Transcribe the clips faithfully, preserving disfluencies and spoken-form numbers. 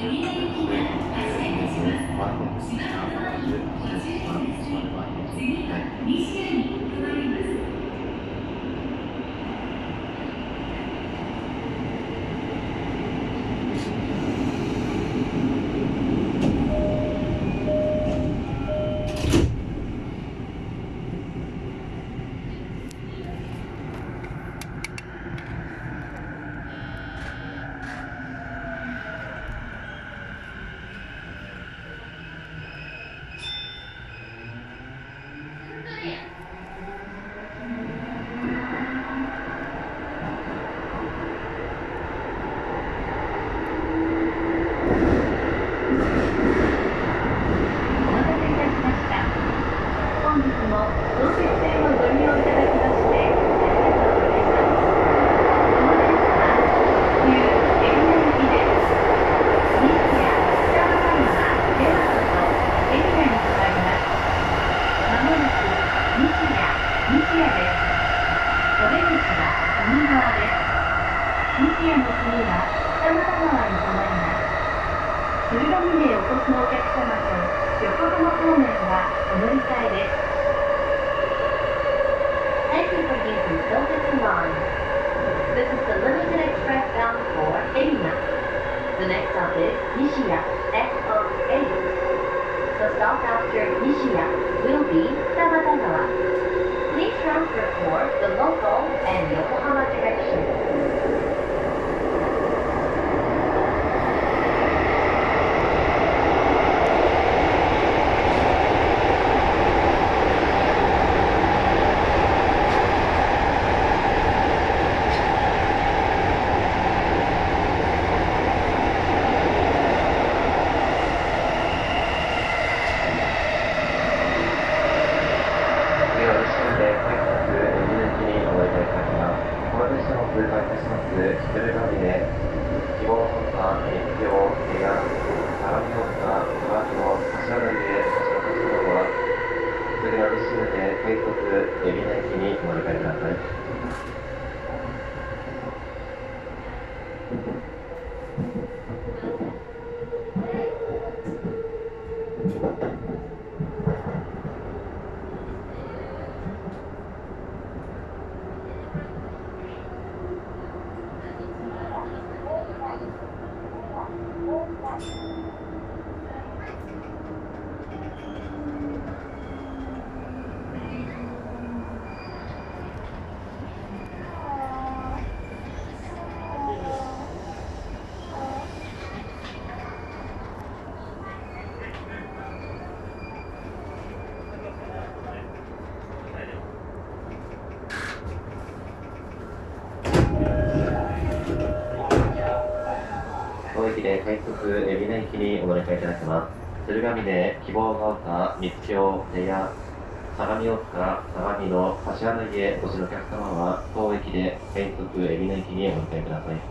快速海老名駅にお乗り換えいただきます。鶴ヶ峰、希望ヶ丘、三津峡、瀬谷、相模大塚、相模の柏柳へお越しのお客様は当駅で快速海老名駅にお乗り換えください。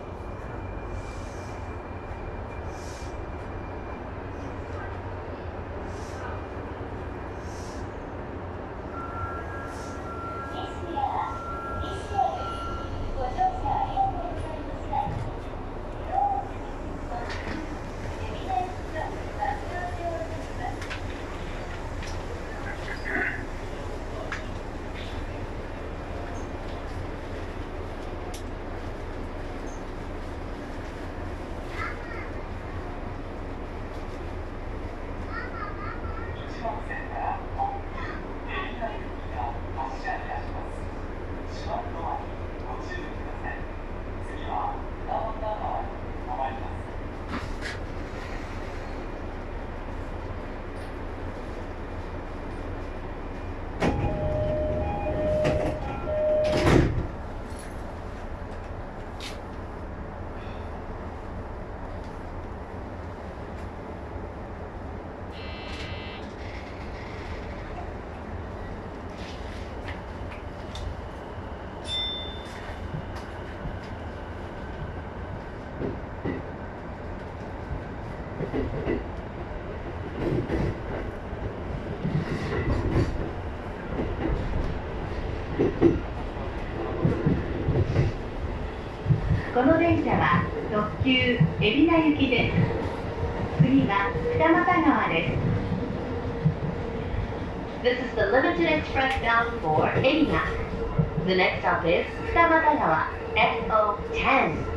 この電車は特急海老名行きです。 次は二俣川です。This is the limited express bound for Ebinak. The next stop is 二俣川 エスオーテン。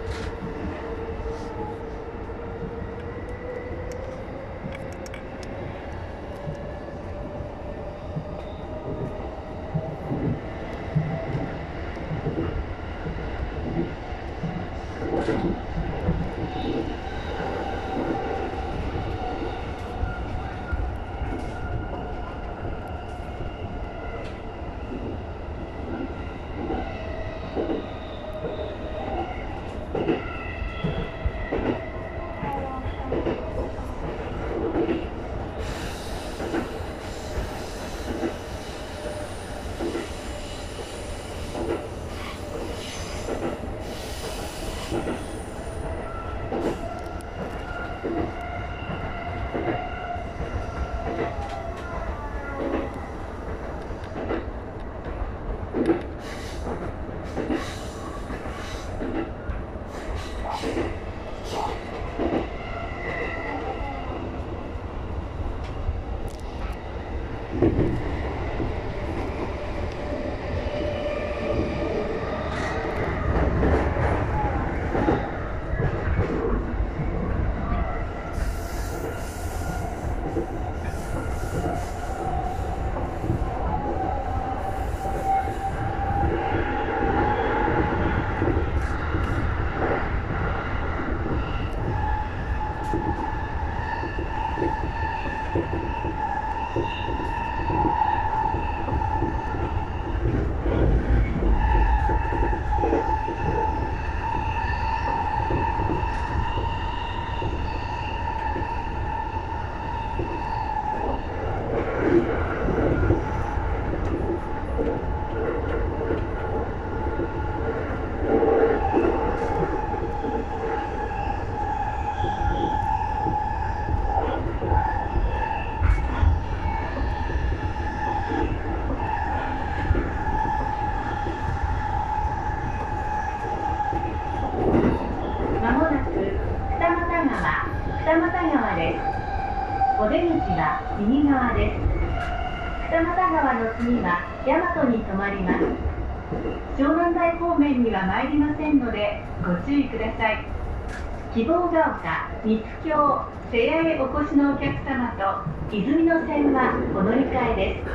お出口は右側です。二俣川の次は大和に停まります。湘南台方面には参りませんのでご注意ください。希望が丘、三津峡、瀬谷へお越しのお客様と泉の線はお乗り換えです。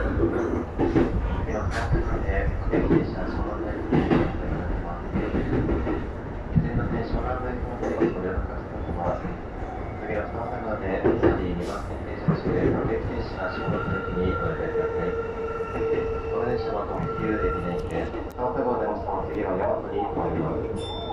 次は二俣川でにばん線停車中で各駅停止が下関駅にお乗り換えください。この電車は特急海老名駅です。二俣川での次は大和に停まります。